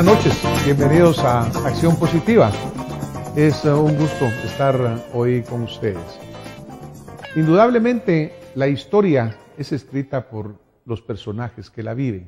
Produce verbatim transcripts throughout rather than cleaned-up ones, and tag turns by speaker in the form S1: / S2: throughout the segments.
S1: Buenas noches, bienvenidos a Acción Positiva. Es un gusto estar hoy con ustedes. Indudablemente, la historia es escrita por los personajes que la viven.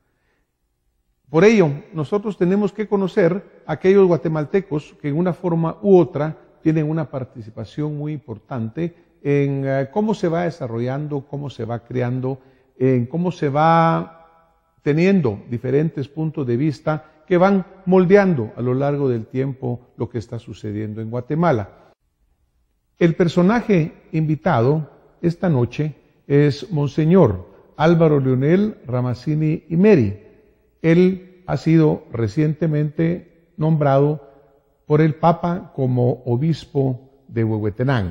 S1: Por ello, nosotros tenemos que conocer a aquellos guatemaltecos que en una forma u otra tienen una participación muy importante en uh, cómo se va desarrollando, cómo se va creando, en cómo se va teniendo diferentes puntos de vista que van moldeando a lo largo del tiempo lo que está sucediendo en Guatemala. El personaje invitado esta noche es Monseñor Álvaro Leonel Ramazzini Imeri. Él ha sido recientemente nombrado por el Papa como obispo de Huehuetenango.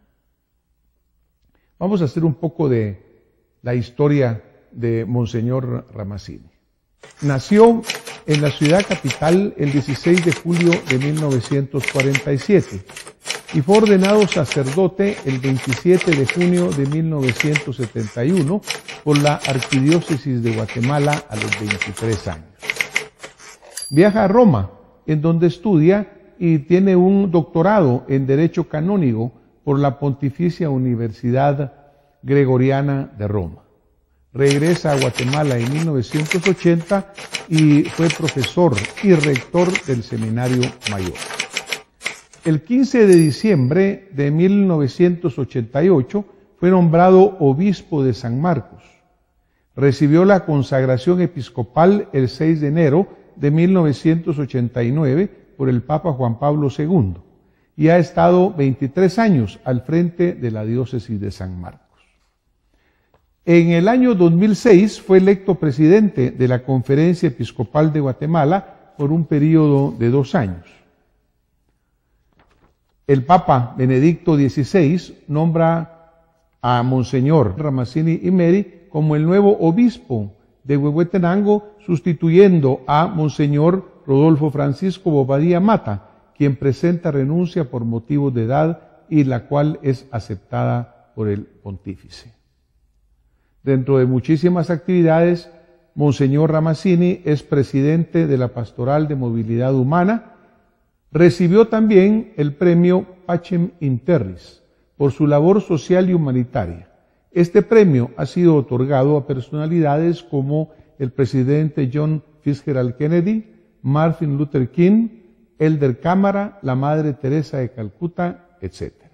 S1: Vamos a hacer un poco de la historia de Monseñor Ramazzini. Nació en la ciudad capital el dieciséis de julio de mil novecientos cuarenta y siete y fue ordenado sacerdote el veintisiete de junio de mil novecientos setenta y uno por la Arquidiócesis de Guatemala a los veintitrés años. Viaja a Roma, en donde estudia y tiene un doctorado en Derecho Canónico por la Pontificia Universidad Gregoriana de Roma. Regresa a Guatemala en mil novecientos ochenta y fue profesor y rector del Seminario Mayor. El quince de diciembre de mil novecientos ochenta y ocho fue nombrado obispo de San Marcos. Recibió la consagración episcopal el seis de enero de mil novecientos ochenta y nueve por el Papa Juan Pablo segundo y ha estado veintitrés años al frente de la diócesis de San Marcos. En el año dos mil seis fue electo presidente de la Conferencia Episcopal de Guatemala por un periodo de dos años. El Papa Benedicto dieciséis nombra a Monseñor Ramazzini Imeri como el nuevo obispo de Huehuetenango, sustituyendo a Monseñor Rodolfo Francisco Bobadilla Mata, quien presenta renuncia por motivos de edad y la cual es aceptada por el pontífice. Dentro de muchísimas actividades, Monseñor Ramazzini es presidente de la Pastoral de Movilidad Humana. Recibió también el premio Pacem in Terris por su labor social y humanitaria. Este premio ha sido otorgado a personalidades como el presidente John Fitzgerald Kennedy, Martin Luther King, Elder Cámara, la Madre Teresa de Calcuta, etcétera.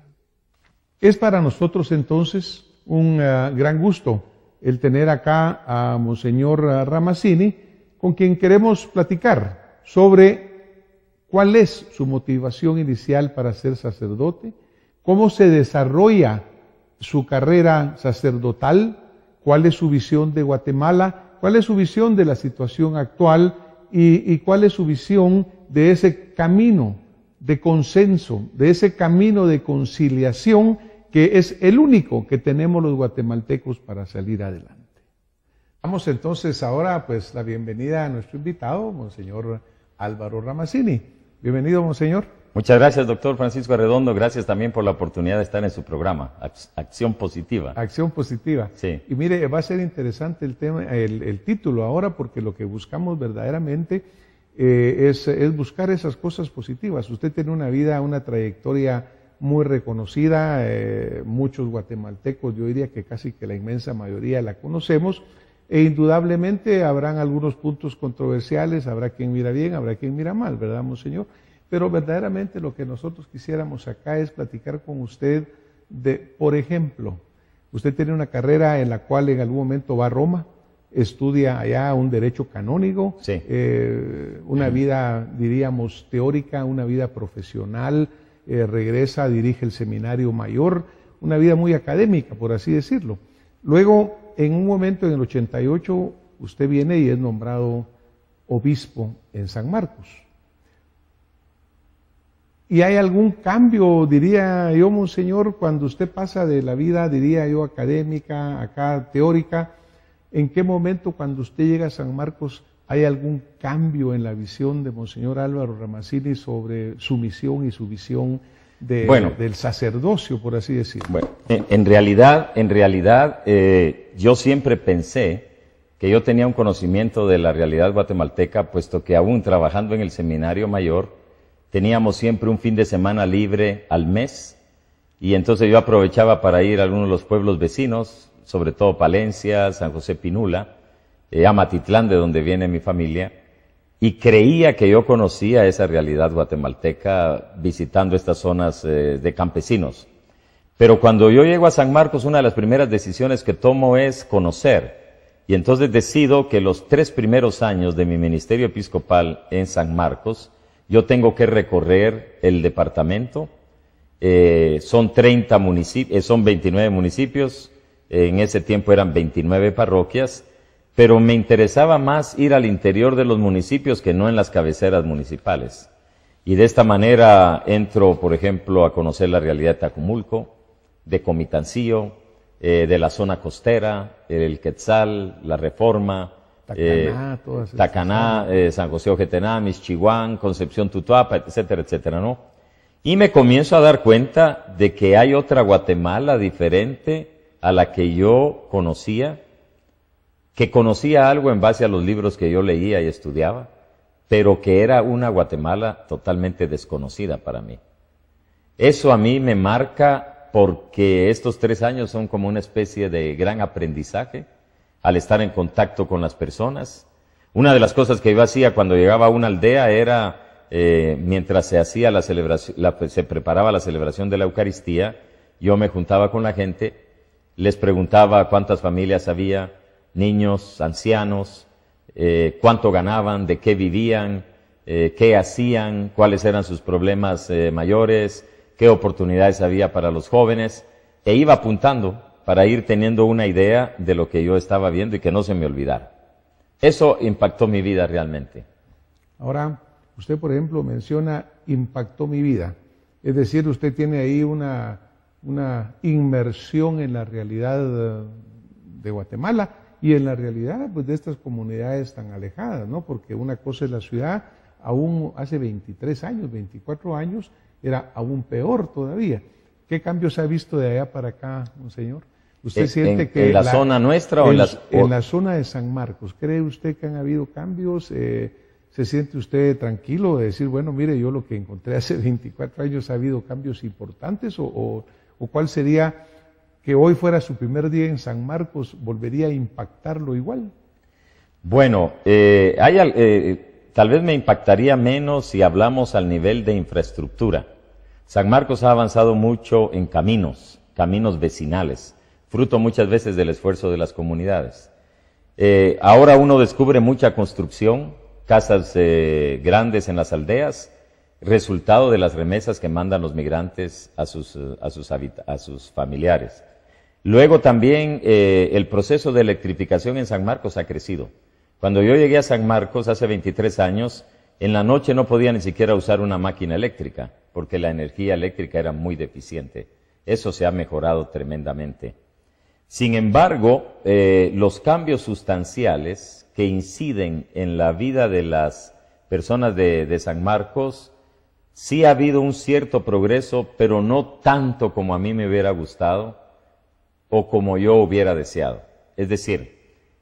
S1: Es para nosotros entonces un uh, gran gusto el tener acá a Monseñor Ramazzini, con quien queremos platicar sobre cuál es su motivación inicial para ser sacerdote, cómo se desarrolla su carrera sacerdotal, cuál es su visión de Guatemala, cuál es su visión de la situación actual y, y cuál es su visión de ese camino de consenso, de ese camino de conciliación que es el único que tenemos los guatemaltecos para salir adelante. Damos entonces ahora pues la bienvenida a nuestro invitado, Monseñor Álvaro Ramazzini. Bienvenido, Monseñor.
S2: Muchas gracias, doctor Francisco Arredondo. Gracias también por la oportunidad de estar en su programa, Acción Positiva.
S1: Acción Positiva.
S2: Sí.
S1: Y mire, va a ser interesante el tema, el, el título ahora, porque lo que buscamos verdaderamente eh, es, es buscar esas cosas positivas. Usted tiene una vida, una trayectoria muy reconocida, eh, muchos guatemaltecos, yo diría que casi que la inmensa mayoría la conocemos, e indudablemente habrán algunos puntos controversiales, habrá quien mira bien, habrá quien mira mal, ¿verdad, Monseñor? Pero verdaderamente lo que nosotros quisiéramos acá es platicar con usted de, por ejemplo, usted tiene una carrera en la cual en algún momento va a Roma, estudia allá un derecho canónico,
S2: sí.
S1: eh, una vida, diríamos, teórica, una vida profesional, Eh, regresa, dirige el Seminario Mayor, una vida muy académica, por así decirlo. Luego, en un momento en el ochenta y ocho, usted viene y es nombrado obispo en San Marcos. ¿Y hay algún cambio, diría yo, Monseñor, cuando usted pasa de la vida, diría yo, académica, acá teórica? ¿En qué momento, cuando usted llega a San Marcos, hay algún cambio en la visión de Monseñor Álvaro Ramazzini sobre su misión y su visión de,
S2: bueno,
S1: del sacerdocio, por así decirlo?
S2: Bueno, en, en realidad, en realidad eh, yo siempre pensé que yo tenía un conocimiento de la realidad guatemalteca, puesto que aún trabajando en el seminario mayor, teníamos siempre un fin de semana libre al mes, y entonces yo aprovechaba para ir a algunos de los pueblos vecinos, sobre todo Palencia, San José Pinula, eh, Amatitlán, de donde viene mi familia, y creía que yo conocía esa realidad guatemalteca visitando estas zonas eh, de campesinos. Pero cuando yo llego a San Marcos, una de las primeras decisiones que tomo es conocer. Y entonces decido que los tres primeros años de mi ministerio episcopal en San Marcos, yo tengo que recorrer el departamento. Eh, son treinta municipios, eh, son veintinueve municipios, eh, en ese tiempo eran veintinueve parroquias, pero me interesaba más ir al interior de los municipios que no en las cabeceras municipales. Y de esta manera entro, por ejemplo, a conocer la realidad de Tacumulco, de Comitancillo, eh, de la zona costera, el Quetzal, la Reforma,
S1: Tacaná,
S2: eh,
S1: todas esas
S2: Tacaná,
S1: zonas.
S2: eh, San José Ojetená, Mixchihuán, Concepción Tutuapa, etcétera, etcétera, ¿no? Y me comienzo a dar cuenta de que hay otra Guatemala diferente a la que yo conocía, que conocía algo en base a los libros que yo leía y estudiaba, pero que era una Guatemala totalmente desconocida para mí. Eso a mí me marca porque estos tres años son como una especie de gran aprendizaje al estar en contacto con las personas. Una de las cosas que yo hacía cuando llegaba a una aldea era, eh, mientras se hacía la celebración, la, se preparaba la celebración de la Eucaristía, yo me juntaba con la gente, les preguntaba cuántas familias había, niños, ancianos, eh, cuánto ganaban, de qué vivían, eh, qué hacían, cuáles eran sus problemas eh, mayores, qué oportunidades había para los jóvenes, e iba apuntando para ir teniendo una idea de lo que yo estaba viendo y que no se me olvidara. Eso impactó mi vida realmente.
S1: Ahora, usted, por ejemplo, menciona impactó mi vida. Es decir, usted tiene ahí una, una inmersión en la realidad de Guatemala y en la realidad pues, de estas comunidades tan alejadas, ¿no? Porque una cosa es la ciudad, aún hace veintitrés años, veinticuatro años, era aún peor todavía. ¿Qué cambios ha visto de allá para acá, monseñor? ¿Usted
S2: ¿En,
S1: siente
S2: en,
S1: que
S2: en la,
S1: la
S2: zona nuestra o
S1: en,
S2: en las,
S1: en
S2: o...
S1: la zona de San Marcos, cree usted que han habido cambios? Eh, ¿Se siente usted tranquilo de decir, bueno, mire, yo lo que encontré hace veinticuatro años ha habido cambios importantes? ¿O, o, o cuál sería que hoy fuera su primer día en San Marcos, volvería a impactarlo igual?
S2: Bueno, eh, hay, eh, tal vez me impactaría menos si hablamos al nivel de infraestructura. San Marcos ha avanzado mucho en caminos, caminos vecinales, fruto muchas veces del esfuerzo de las comunidades. Eh, ahora uno descubre mucha construcción, casas eh, grandes en las aldeas, resultado de las remesas que mandan los migrantes a sus, a sus, a sus familiares. Luego también eh, el proceso de electrificación en San Marcos ha crecido. Cuando yo llegué a San Marcos hace veintitrés años, en la noche no podía ni siquiera usar una máquina eléctrica, porque la energía eléctrica era muy deficiente. Eso se ha mejorado tremendamente. Sin embargo, eh, los cambios sustanciales que inciden en la vida de las personas de, de San Marcos, sí ha habido un cierto progreso, pero no tanto como a mí me hubiera gustado o como yo hubiera deseado. Es decir,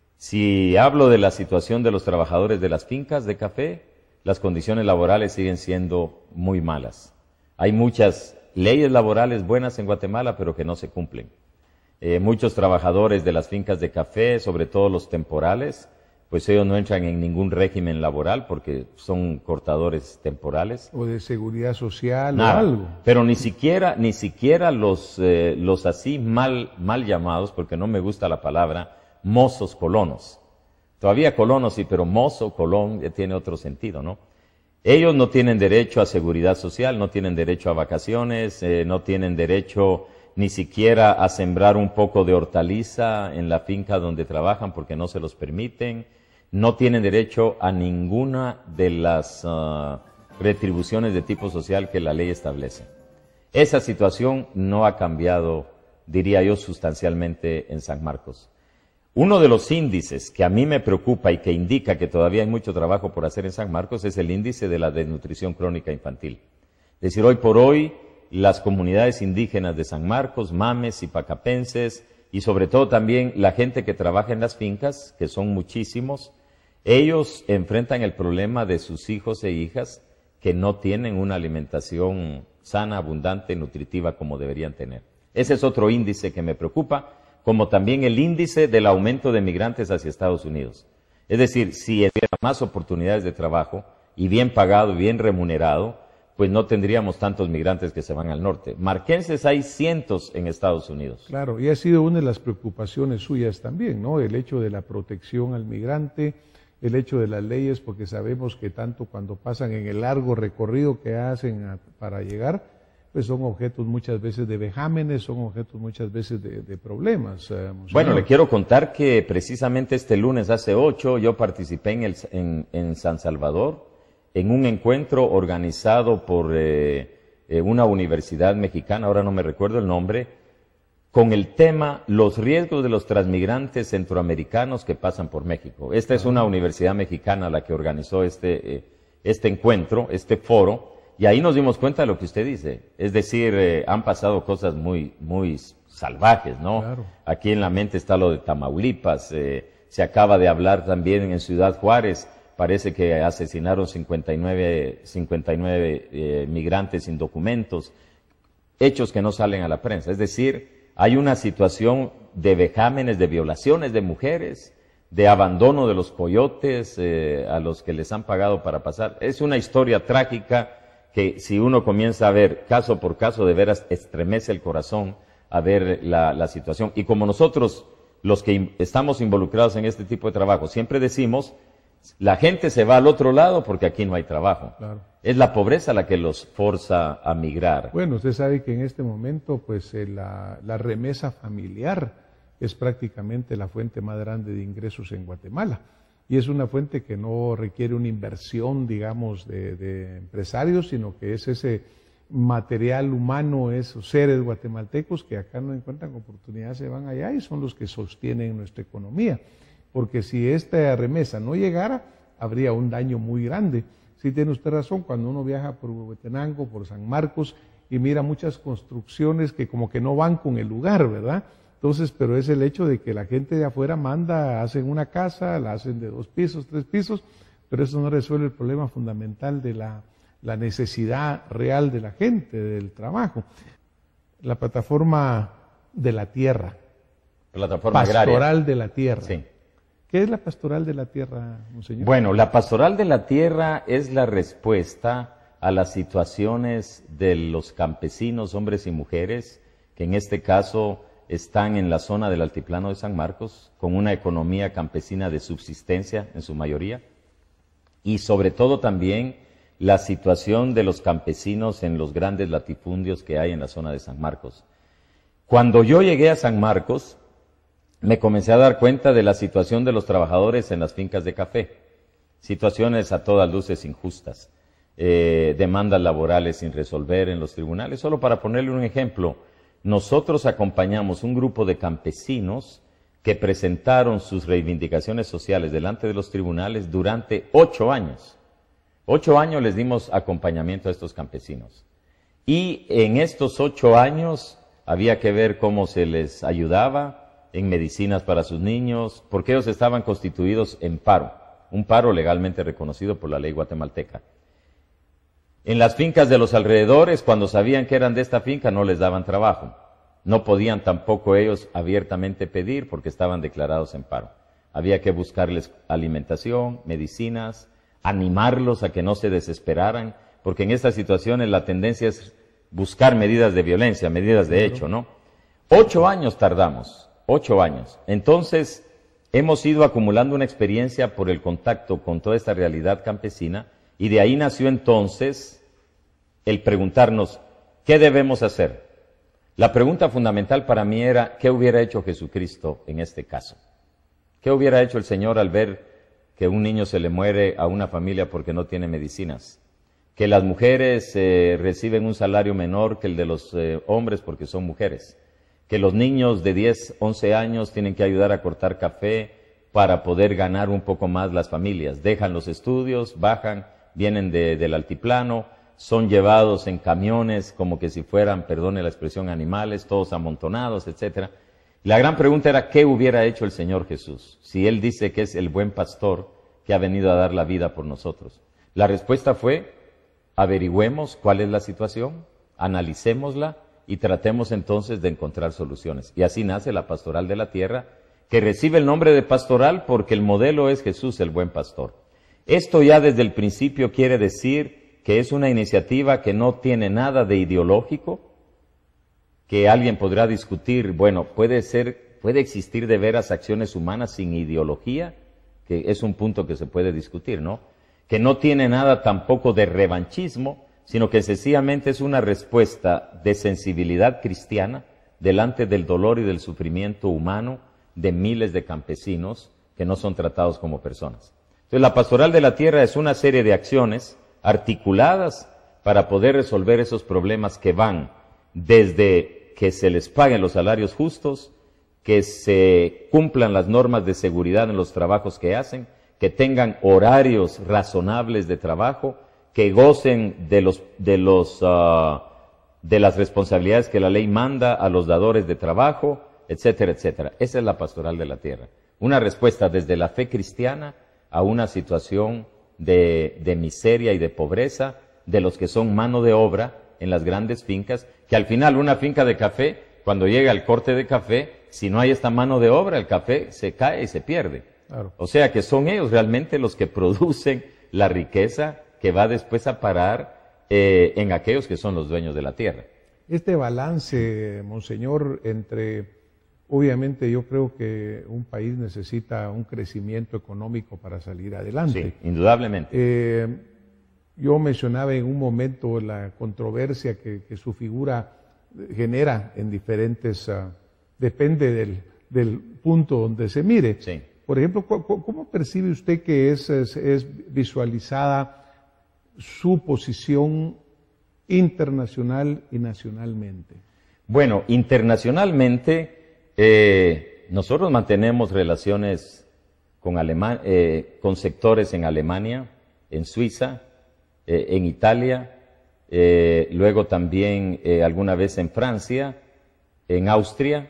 S2: si hablo de la situación de los trabajadores de las fincas de café, las condiciones laborales siguen siendo muy malas. Hay muchas leyes laborales buenas en Guatemala, pero que no se cumplen. Eh, muchos trabajadores de las fincas de café, sobre todo los temporales, pues ellos no entran en ningún régimen laboral porque son cortadores temporales.
S1: O de seguridad social
S2: Nada,
S1: o algo.
S2: pero ni siquiera, ni siquiera los, eh, los así mal, mal llamados, porque no me gusta la palabra, mozos colonos. Todavía colonos sí, pero mozo, colón, ya tiene otro sentido, ¿no? Ellos no tienen derecho a seguridad social, no tienen derecho a vacaciones, eh, no tienen derecho ni siquiera a sembrar un poco de hortaliza en la finca donde trabajan porque no se los permiten, no tienen derecho a ninguna de las uh, retribuciones de tipo social que la ley establece. Esa situación no ha cambiado, diría yo, sustancialmente en San Marcos. Uno de los índices que a mí me preocupa y que indica que todavía hay mucho trabajo por hacer en San Marcos es el índice de la desnutrición crónica infantil. Es decir, hoy por hoy las comunidades indígenas de San Marcos, mames y pacapenses y sobre todo también la gente que trabaja en las fincas, que son muchísimos, ellos enfrentan el problema de sus hijos e hijas que no tienen una alimentación sana, abundante, nutritiva como deberían tener. Ese es otro índice que me preocupa, como también el índice del aumento de migrantes hacia Estados Unidos. Es decir, si hubiera más oportunidades de trabajo y bien pagado y bien remunerado, pues no tendríamos tantos migrantes que se van al norte. Marquenses hay cientos en Estados Unidos.
S1: Claro, y ha sido una de las preocupaciones suyas también, ¿no? El hecho de la protección al migrante, el hecho de las leyes, porque sabemos que tanto cuando pasan en el largo recorrido que hacen a, para llegar, pues son objetos muchas veces de vejámenes, son objetos muchas veces de, de problemas. Eh,
S2: bueno, le quiero contar que precisamente este lunes, hace ocho, yo participé en, el, en, en San Salvador, en un encuentro organizado por eh, eh, una universidad mexicana, ahora no me recuerdo el nombre, con el tema los riesgos de los transmigrantes centroamericanos que pasan por México. Esta es una universidad mexicana la que organizó este, eh, este encuentro, este foro, y ahí nos dimos cuenta de lo que usted dice. Es decir, eh, han pasado cosas muy, muy salvajes, ¿no?
S1: Claro.
S2: Aquí en la mente está lo de Tamaulipas, eh, se acaba de hablar también en Ciudad Juárez, parece que asesinaron cincuenta y nueve, cincuenta y nueve eh, migrantes sin documentos, hechos que no salen a la prensa. Es decir, hay una situación de vejámenes, de violaciones de mujeres, de abandono de los coyotes eh, a los que les han pagado para pasar. Es una historia trágica que si uno comienza a ver caso por caso, de veras estremece el corazón a ver la, la situación. Y como nosotros, los que estamos involucrados en este tipo de trabajo, siempre decimos, la gente se va al otro lado porque aquí no hay trabajo.
S1: Claro.
S2: Es la pobreza la que los forza a migrar.
S1: Bueno, usted sabe que en este momento, pues eh, la, la remesa familiar es prácticamente la fuente más grande de ingresos en Guatemala. Y es una fuente que no requiere una inversión, digamos, de, de empresarios, sino que es ese material humano, esos seres guatemaltecos que acá no encuentran oportunidad, se van allá y son los que sostienen nuestra economía. Porque si esta remesa no llegara, habría un daño muy grande. Sí tiene usted razón, cuando uno viaja por Huehuetenango, por San Marcos, y mira muchas construcciones que como que no van con el lugar, ¿verdad? Entonces, pero es el hecho de que la gente de afuera manda, hacen una casa, la hacen de dos pisos, tres pisos, pero eso no resuelve el problema fundamental de la, la necesidad real de la gente, del trabajo. La plataforma de la tierra.
S2: Plataforma
S1: pastoral
S2: agraria.
S1: de la tierra.
S2: Sí.
S1: ¿Qué es la pastoral de la tierra, monseñor?
S2: Bueno, la pastoral de la tierra es la respuesta a las situaciones de los campesinos, hombres y mujeres, que en este caso están en la zona del altiplano de San Marcos, con una economía campesina de subsistencia en su mayoría, y sobre todo también la situación de los campesinos en los grandes latifundios que hay en la zona de San Marcos. Cuando yo llegué a San Marcos, me comencé a dar cuenta de la situación de los trabajadores en las fincas de café, situaciones a todas luces injustas, eh, demandas laborales sin resolver en los tribunales. Solo para ponerle un ejemplo, nosotros acompañamos un grupo de campesinos que presentaron sus reivindicaciones sociales delante de los tribunales durante ocho años. Ocho años les dimos acompañamiento a estos campesinos. Y en estos ocho años había que ver cómo se les ayudaba en medicinas para sus niños, porque ellos estaban constituidos en paro, un paro legalmente reconocido por la ley guatemalteca. En las fincas de los alrededores, cuando sabían que eran de esta finca, no les daban trabajo. No podían tampoco ellos abiertamente pedir porque estaban declarados en paro. Había que buscarles alimentación, medicinas, animarlos a que no se desesperaran, porque en estas situaciones la tendencia es buscar medidas de violencia, medidas de hecho, ¿no? Ocho años tardamos. Ocho años. Entonces, hemos ido acumulando una experiencia por el contacto con toda esta realidad campesina y de ahí nació entonces el preguntarnos, ¿qué debemos hacer? La pregunta fundamental para mí era, ¿qué hubiera hecho Jesucristo en este caso? ¿Qué hubiera hecho el Señor al ver que un niño se le muere a una familia porque no tiene medicinas? Que las mujeres eh, reciben un salario menor que el de los eh, hombres porque son mujeres. Que los niños de diez, once años tienen que ayudar a cortar café para poder ganar un poco más las familias. Dejan los estudios, bajan, vienen de, del altiplano, son llevados en camiones como que si fueran, perdone la expresión, animales, todos amontonados, etcétera. La gran pregunta era, ¿qué hubiera hecho el Señor Jesús si Él dice que es el buen pastor que ha venido a dar la vida por nosotros? La respuesta fue, averigüemos cuál es la situación, analicémosla y tratemos entonces de encontrar soluciones. Y así nace la Pastoral de la Tierra, que recibe el nombre de pastoral porque el modelo es Jesús, el buen pastor. Esto ya desde el principio quiere decir que es una iniciativa que no tiene nada de ideológico, que alguien podrá discutir, bueno, puede ser, puede existir de veras acciones humanas sin ideología, que es un punto que se puede discutir, ¿no? Que no tiene nada tampoco de revanchismo, sino que sencillamente es una respuesta de sensibilidad cristiana delante del dolor y del sufrimiento humano de miles de campesinos que no son tratados como personas. Entonces, la Pastoral de la Tierra es una serie de acciones articuladas para poder resolver esos problemas que van desde que se les paguen los salarios justos, que se cumplan las normas de seguridad en los trabajos que hacen, que tengan horarios razonables de trabajo, que gocen de los, de los, uh, de las responsabilidades que la ley manda a los dadores de trabajo, etcétera, etcétera. Esa es la Pastoral de la Tierra. Una respuesta desde la fe cristiana a una situación de, de miseria y de pobreza de los que son mano de obra en las grandes fincas, que al final una finca de café, cuando llega el corte de café, si no hay esta mano de obra, el café se cae y se pierde. Claro. O sea que son ellos realmente los que producen la riqueza que va después a parar eh, en aquellos que son los dueños de la tierra.
S1: Este balance, Monseñor, entre, obviamente yo creo que un país necesita un crecimiento económico para salir adelante.
S2: Sí, indudablemente.
S1: Eh, yo mencionaba en un momento la controversia que, que su figura genera en diferentes, uh, depende del, del punto donde se mire.
S2: Sí.
S1: Por ejemplo, ¿cómo percibe usted que es, es, es visualizada su posición internacional y nacionalmente?
S2: Bueno, internacionalmente eh, nosotros mantenemos relaciones con, Alema eh, con sectores en Alemania, en Suiza, eh, en Italia, eh, luego también eh, alguna vez en Francia, en Austria.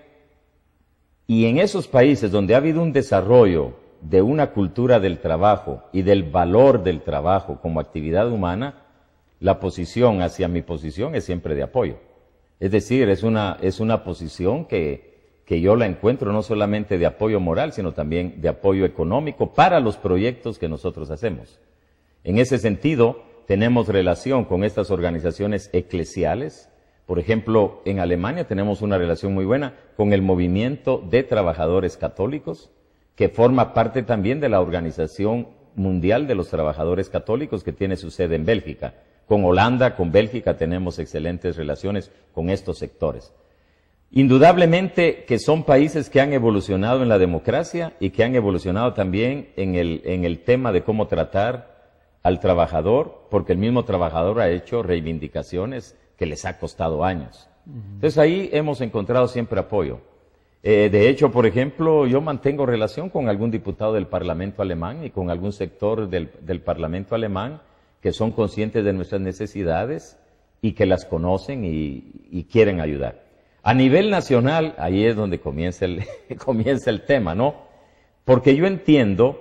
S2: Y en esos países donde ha habido un desarrollo de una cultura del trabajo y del valor del trabajo como actividad humana, la posición hacia mi posición es siempre de apoyo. Es decir, es una, es una posición que, que yo la encuentro no solamente de apoyo moral, sino también de apoyo económico para los proyectos que nosotros hacemos. En ese sentido, tenemos relación con estas organizaciones eclesiales. Por ejemplo, en Alemania tenemos una relación muy buena con el Movimiento de Trabajadores Católicos, que forma parte también de la Organización Mundial de los Trabajadores Católicos, que tiene su sede en Bélgica. Con Holanda, con Bélgica tenemos excelentes relaciones con estos sectores. Indudablemente que son países que han evolucionado en la democracia y que han evolucionado también en el, en el tema de cómo tratar al trabajador, porque el mismo trabajador ha hecho reivindicaciones que les ha costado años. Entonces ahí hemos encontrado siempre apoyo. Eh, de hecho, por ejemplo, yo mantengo relación con algún diputado del Parlamento alemán y con algún sector del, del Parlamento alemán que son conscientes de nuestras necesidades y que las conocen y, y quieren ayudar. A nivel nacional, ahí es donde comienza el, comienza el tema, ¿no? Porque yo entiendo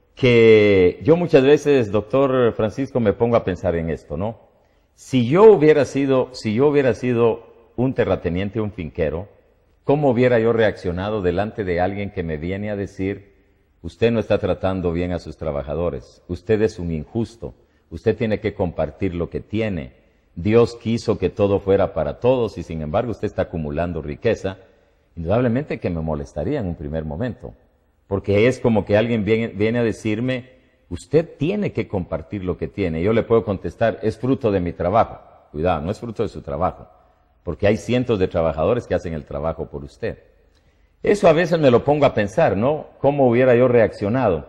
S2: que yo muchas veces, doctor Francisco, me pongo a pensar en esto, ¿no? Si yo hubiera sido, si yo hubiera sido un terrateniente, un finquero, ¿cómo hubiera yo reaccionado delante de alguien que me viene a decir, usted no está tratando bien a sus trabajadores, usted es un injusto, usted tiene que compartir lo que tiene, Dios quiso que todo fuera para todos y sin embargo usted está acumulando riqueza? Indudablemente que me molestaría en un primer momento, porque es como que alguien viene, viene a decirme, usted tiene que compartir lo que tiene. Yo le puedo contestar, es fruto de mi trabajo. Cuidado, no es fruto de su trabajo, porque hay cientos de trabajadores que hacen el trabajo por usted. Eso a veces me lo pongo a pensar, ¿no? ¿Cómo hubiera yo reaccionado?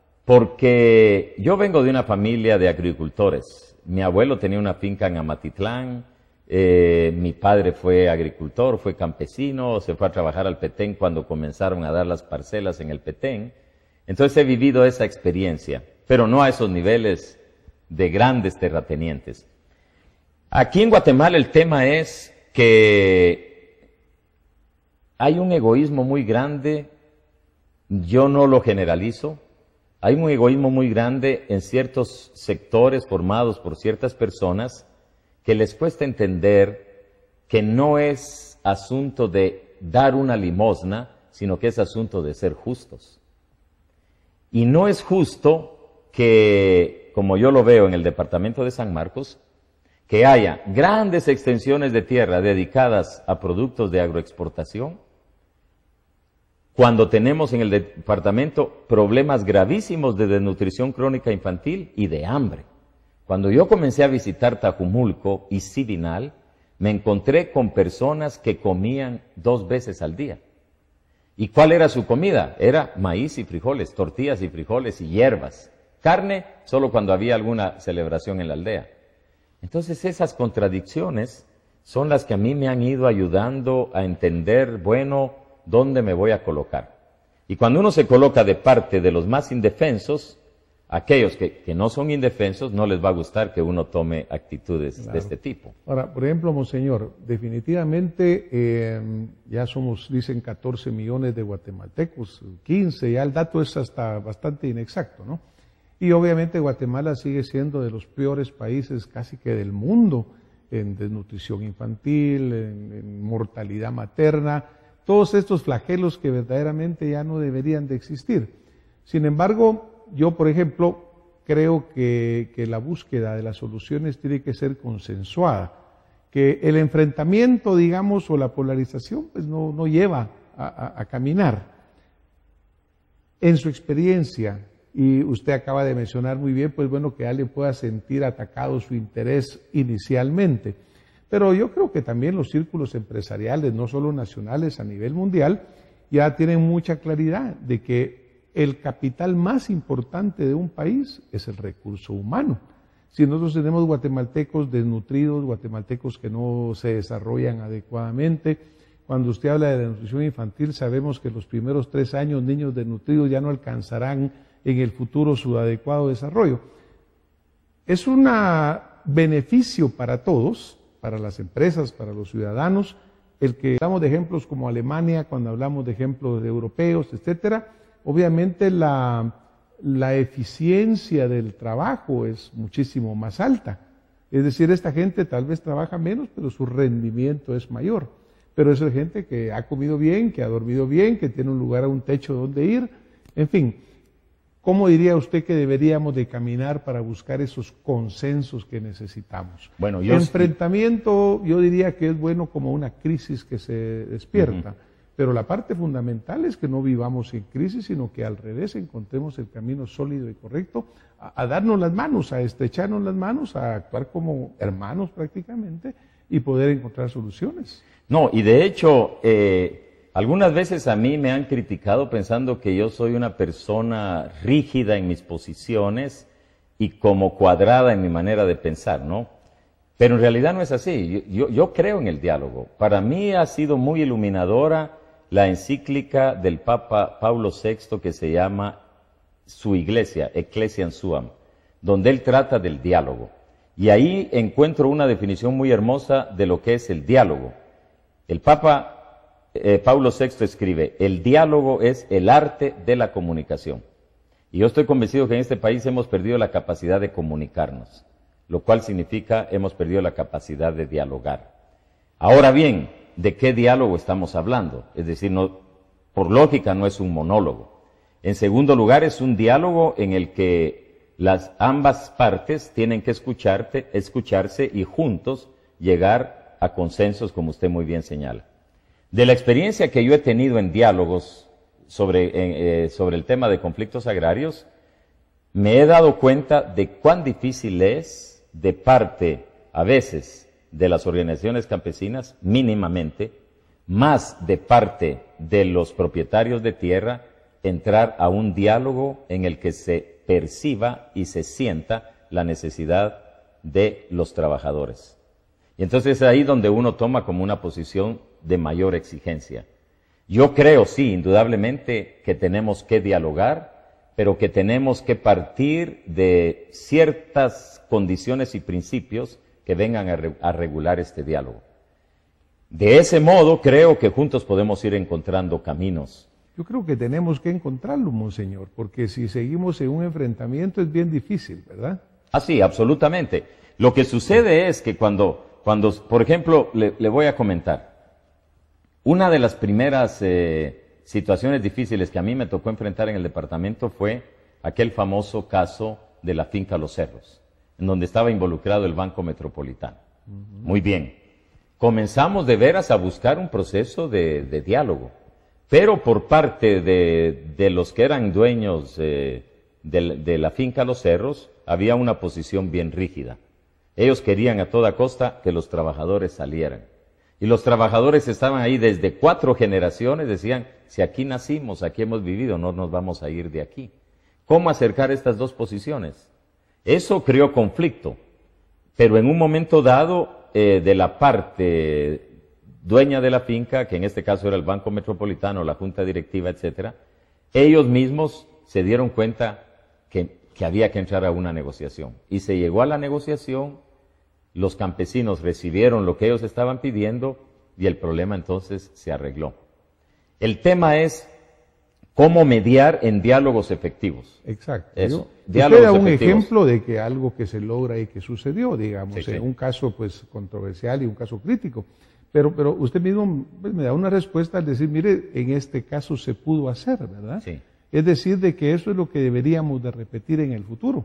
S2: Porque yo vengo de una familia de agricultores. Mi abuelo tenía una finca en Amatitlán, eh, mi padre fue agricultor, fue campesino, se fue a trabajar al Petén cuando comenzaron a dar las parcelas en el Petén. Entonces he vivido esa experiencia, pero no a esos niveles de grandes terratenientes. Aquí en Guatemala el tema es que hay un egoísmo muy grande, yo no lo generalizo, hay un egoísmo muy grande en ciertos sectores formados por ciertas personas que les cuesta entender que no es asunto de dar una limosna, sino que es asunto de ser justos. Y no es justo que, como yo lo veo en el departamento de San Marcos, que haya grandes extensiones de tierra dedicadas a productos de agroexportación, cuando tenemos en el departamento problemas gravísimos de desnutrición crónica infantil y de hambre. Cuando yo comencé a visitar Tajumulco y Sibinal, me encontré con personas que comían dos veces al día. ¿Y cuál era su comida? Era maíz y frijoles, tortillas y frijoles y hierbas. Carne solo cuando había alguna celebración en la aldea. Entonces esas contradicciones son las que a mí me han ido ayudando a entender, bueno, dónde me voy a colocar. Y cuando uno se coloca de parte de los más indefensos, aquellos que, que no son indefensos, no les va a gustar que uno tome actitudes claro. de este tipo.
S1: Ahora, por ejemplo, monseñor, definitivamente eh, ya somos, dicen, catorce millones de guatemaltecos, quince, ya el dato es hasta bastante inexacto, ¿no? Y obviamente Guatemala sigue siendo de los peores países casi que del mundo en desnutrición infantil, en, en mortalidad materna, todos estos flagelos que verdaderamente ya no deberían de existir. Sin embargo, yo, por ejemplo, creo que, que la búsqueda de las soluciones tiene que ser consensuada, que el enfrentamiento, digamos, o la polarización, pues no, no lleva a, a, a caminar. En su experiencia, y usted acaba de mencionar muy bien, pues bueno, que alguien pueda sentir atacado su interés inicialmente. Pero yo creo que también los círculos empresariales, no solo nacionales, a nivel mundial, ya tienen mucha claridad de que el capital más importante de un país es el recurso humano. Si nosotros tenemos guatemaltecos desnutridos, guatemaltecos que no se desarrollan adecuadamente, cuando usted habla de la nutrición infantil, sabemos que los primeros tres años niños desnutridos ya no alcanzarán en el futuro su adecuado desarrollo. Es un beneficio para todos, para las empresas, para los ciudadanos, el que hablamos de ejemplos como Alemania, cuando hablamos de ejemplos de europeos, etcétera, obviamente la, la eficiencia del trabajo es muchísimo más alta. Es decir, esta gente tal vez trabaja menos, pero su rendimiento es mayor. Pero es gente que ha comido bien, que ha dormido bien, que tiene un lugar, un techo donde ir, en fin. ¿Cómo diría usted que deberíamos de caminar para buscar esos consensos que necesitamos?
S2: Bueno, yo
S1: enfrentamiento, yo diría que es bueno como una crisis que se despierta, uh-huh. pero la parte fundamental es que no vivamos en crisis, sino que al revés encontremos el camino sólido y correcto a, a darnos las manos, a estrecharnos las manos, a actuar como hermanos prácticamente y poder encontrar soluciones.
S2: No, y de hecho... Eh... Algunas veces a mí me han criticado pensando que yo soy una persona rígida en mis posiciones y como cuadrada en mi manera de pensar, ¿no? Pero en realidad no es así. Yo, yo, yo creo en el diálogo. Para mí ha sido muy iluminadora la encíclica del Papa Paulo sexto que se llama Su Iglesia, Ecclesiam Suam, donde él trata del diálogo. Y ahí encuentro una definición muy hermosa de lo que es el diálogo. El Papa Eh, Paulo sexto escribe, el diálogo es el arte de la comunicación. Y yo estoy convencido que en este país hemos perdido la capacidad de comunicarnos, lo cual significa hemos perdido la capacidad de dialogar. Ahora bien, ¿de qué diálogo estamos hablando? Es decir, no, por lógica no es un monólogo. En segundo lugar, es un diálogo en el que las ambas partes tienen que escucharte, escucharse y juntos llegar a consensos, como usted muy bien señala. De la experiencia que yo he tenido en diálogos sobre, eh, sobre el tema de conflictos agrarios, me he dado cuenta de cuán difícil es de parte, a veces, de las organizaciones campesinas, mínimamente, más de parte de los propietarios de tierra, entrar a un diálogo en el que se perciba y se sienta la necesidad de los trabajadores. Y entonces es ahí donde uno toma como una posición de mayor exigencia. Yo creo, sí, indudablemente que tenemos que dialogar, pero que tenemos que partir de ciertas condiciones y principios que vengan a, re a regular este diálogo. De ese modo creo que juntos podemos ir encontrando caminos.
S1: Yo creo que tenemos que encontrarlo, monseñor, porque si seguimos en un enfrentamiento es bien difícil, ¿verdad?
S2: Ah, sí, absolutamente. Lo que sucede es que cuando, cuando por ejemplo, le, le voy a comentar, una de las primeras eh, situaciones difíciles que a mí me tocó enfrentar en el departamento fue aquel famoso caso de la finca Los Cerros, en donde estaba involucrado el Banco Metropolitano. Uh-huh. Muy bien. Comenzamos de veras a buscar un proceso de, de diálogo, pero por parte de, de los que eran dueños eh, de, de la finca Los Cerros, había una posición bien rígida. Ellos querían a toda costa que los trabajadores salieran. Y los trabajadores estaban ahí desde cuatro generaciones, decían, si aquí nacimos, aquí hemos vivido, no nos vamos a ir de aquí. ¿Cómo acercar estas dos posiciones? Eso creó conflicto, pero en un momento dado, eh, de la parte dueña de la finca, que en este caso era el Banco Metropolitano, la Junta Directiva, etcétera, ellos mismos se dieron cuenta que, que había que entrar a una negociación. Y se llegó a la negociación, los campesinos recibieron lo que ellos estaban pidiendo y el problema entonces se arregló. El tema es cómo mediar en diálogos efectivos.
S1: Exacto.
S2: Eso,
S1: diálogos usted da un efectivos. Ejemplo de que algo que se logra y que sucedió, digamos, sí, sí. en un caso pues controversial y un caso crítico. Pero, pero usted mismo pues, me da una respuesta al decir, mire, en este caso se pudo hacer, ¿verdad?
S2: Sí.
S1: Es decir, de que eso es lo que deberíamos de repetir en el futuro.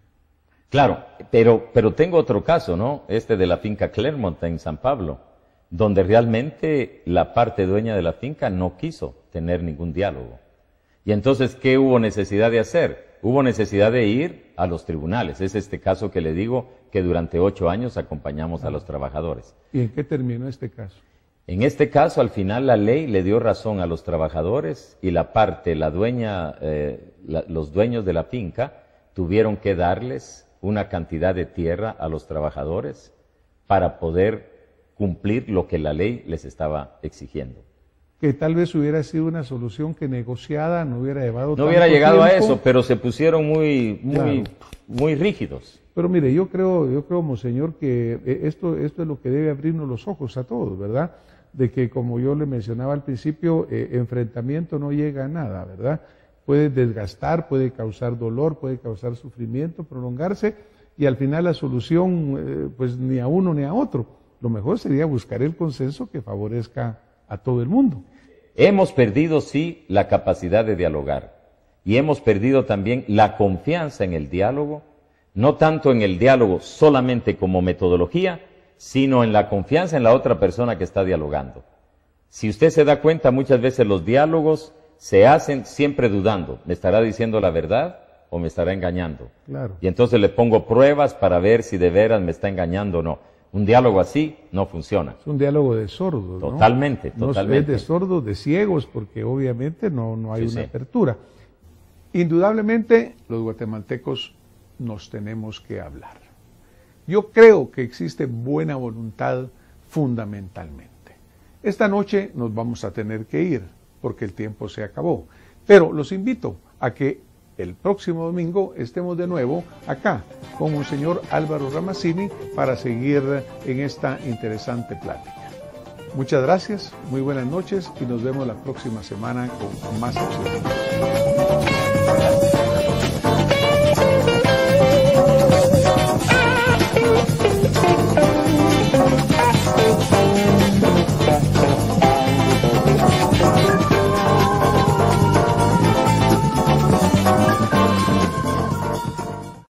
S2: Claro, pero, pero tengo otro caso, ¿no? Este de la finca Clermont en San Pablo, donde realmente la parte dueña de la finca no quiso tener ningún diálogo. Y entonces, ¿qué hubo necesidad de hacer? Hubo necesidad de ir a los tribunales. Es este caso que le digo que durante ocho años acompañamos a los trabajadores.
S1: ¿Y en qué terminó este caso?
S2: En este caso, al final, la ley le dio razón a los trabajadores y la parte, la dueña, eh, la, los dueños de la finca tuvieron que darles una cantidad de tierra a los trabajadores para poder cumplir lo que la ley les estaba exigiendo.
S1: Que tal vez hubiera sido una solución que negociada no hubiera llevado
S2: No hubiera llegado
S1: tiempo.
S2: a eso, pero se pusieron muy, muy,
S1: Claro.
S2: muy rígidos.
S1: Pero mire, yo creo, yo creo, monseñor, que esto, esto es lo que debe abrirnos los ojos a todos, ¿verdad? De que, como yo le mencionaba al principio, eh, enfrentamiento no llega a nada, ¿verdad? Puede desgastar, puede causar dolor, puede causar sufrimiento, prolongarse, y al final la solución, eh, pues ni a uno ni a otro. Lo mejor sería buscar el consenso que favorezca a todo el mundo.
S2: Hemos perdido, sí, la capacidad de dialogar. Y hemos perdido también la confianza en el diálogo, no tanto en el diálogo solamente como metodología, sino en la confianza en la otra persona que está dialogando. Si usted se da cuenta, muchas veces los diálogos se hacen siempre dudando. ¿Me estará diciendo la verdad o me estará engañando?
S1: Claro.
S2: Y entonces le pongo pruebas para ver si de veras me está engañando o no. Un diálogo así no funciona.
S1: Es un diálogo de sordos, ¿no?
S2: Totalmente, totalmente.
S1: No es de sordos, de ciegos, porque obviamente no, no hay
S2: Sí,
S1: una
S2: sí.
S1: apertura. Indudablemente, los guatemaltecos nos tenemos que hablar. Yo creo que existe buena voluntad fundamentalmente. Esta noche nos vamos a tener que ir, porque el tiempo se acabó. Pero los invito a que el próximo domingo estemos de nuevo acá con un señor Álvaro Ramazzini para seguir en esta interesante plática. Muchas gracias, muy buenas noches y nos vemos la próxima semana con más opciones.